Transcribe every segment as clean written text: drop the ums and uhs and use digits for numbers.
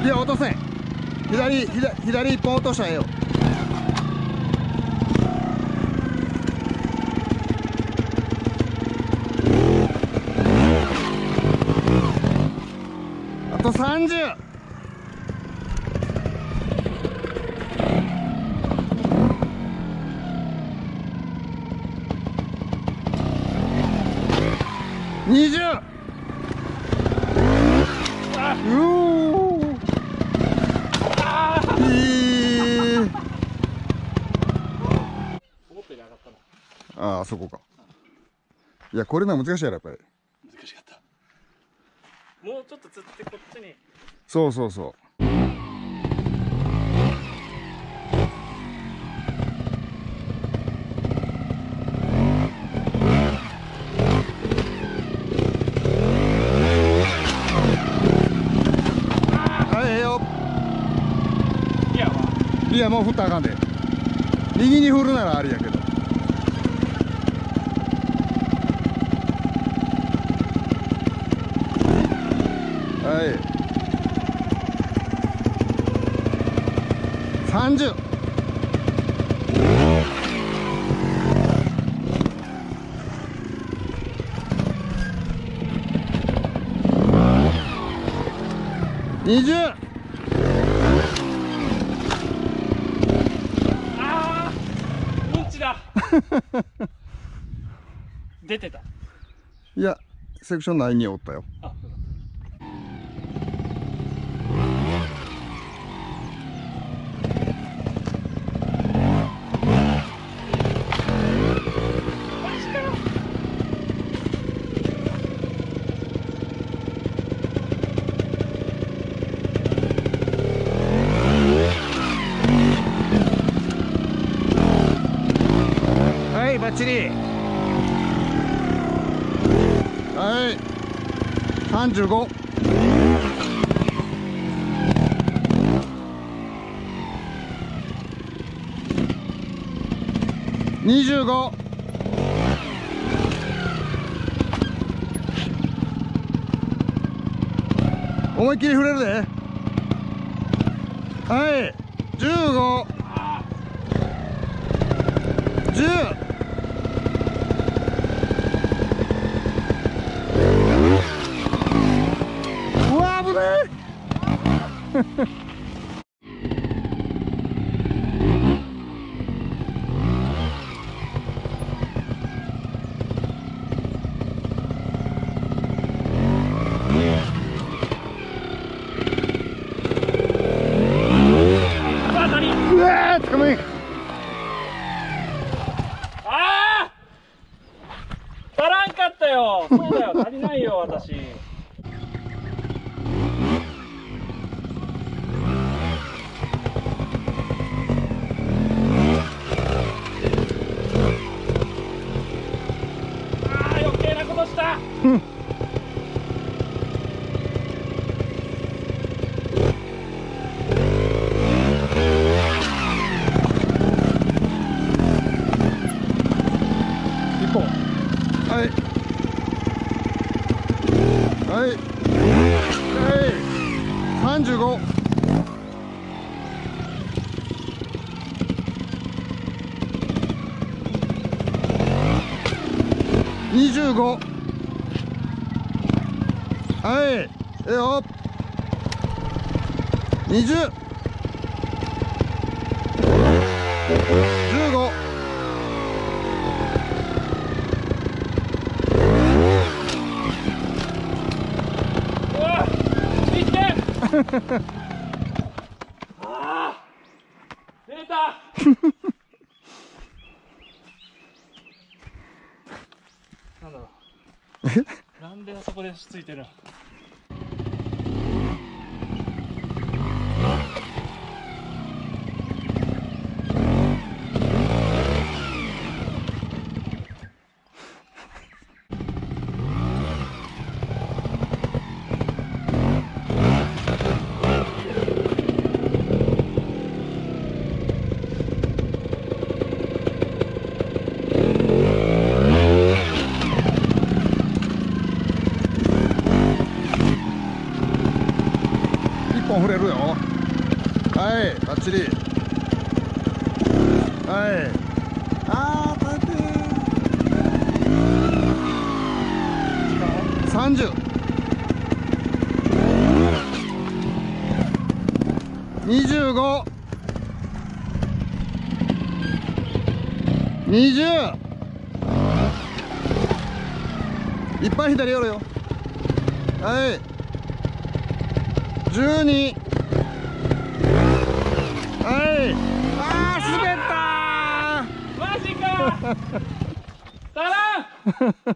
や落とせん。左一本落としたらええよ。あと30。20。ああ、そこか。いや、これの難しいやろ、やっぱり。 難しかった。もうちょっと釣ってこっちに。 そうそうそう。はい、ええよ。いや、もう振ったらあかんで。右に振るならありやけど。はい。30。20。 ああ、うんちだ。出てた。 いや、セクション9におったよ。 あ、 はい、バッチリ。はい。35。25。思いっきり振れるで。はい。15。10。うわ、危ねえ。うわー、つかめん。 ああ。足らんかったよ。そうだよ、足りないよ、私。ああ、余計なことした。 一本。はい。はい。はい。35。25。はい。ええよ。20。15。 うわ、いって。ああ、出た。なんだろう。なんであそこでついてるの。 振れるよ。はい、バッチリ。はい。あー、立てー。30。25。20。いっぱい左寄るよ。はい。12。はい。あー、滑ったー。 マジか。足らん。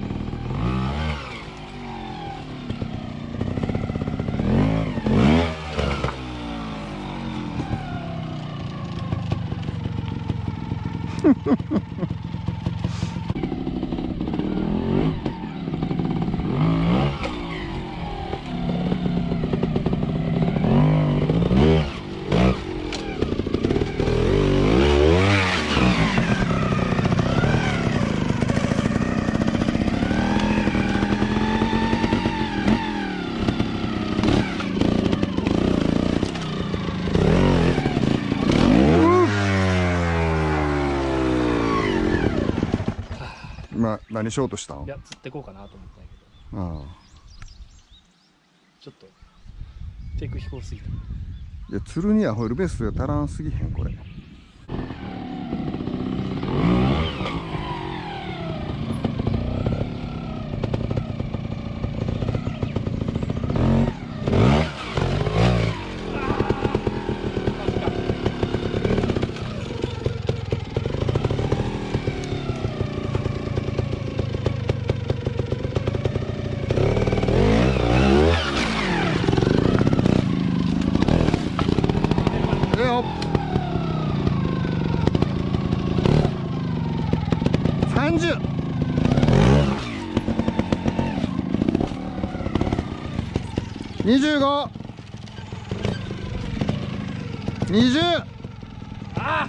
今何しようとしたん？ いや、釣ってこうかなと思ったんやけああ。 ど、ちょっとテク飛行すぎた。 いや、釣るにはホイールベースが足らんすぎへんこれ。30。25。20。 あ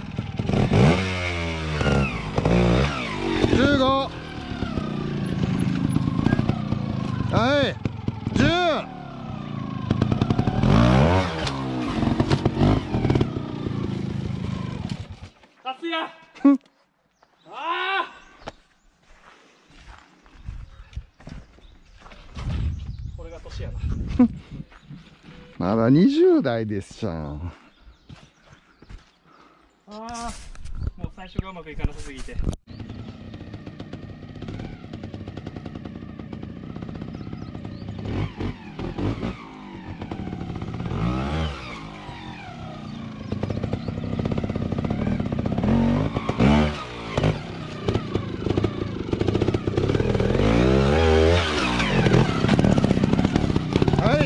15。はい。10。 あ、さすが。ああ。これが年やな。 まだ20代ですじゃん。 ああ。もう最初がうまくいかなさすぎて。 はい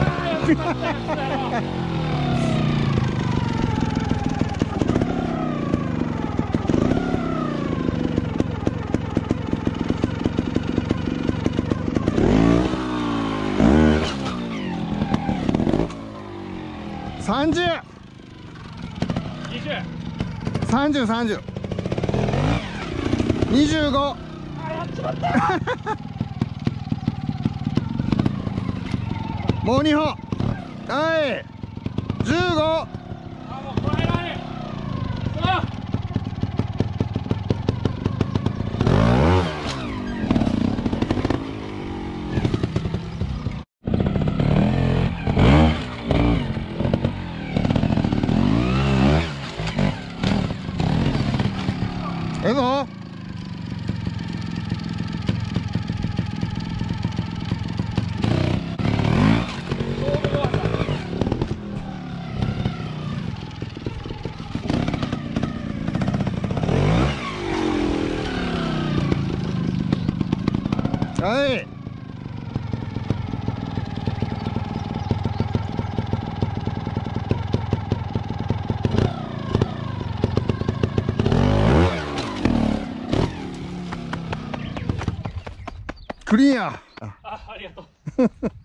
。30。30、30。25。 あ、やっちまった。 もう2本。はい。15。 あ、もうこれない。さあ。 ええぞ。はい。クリア。 あ、ありがとう。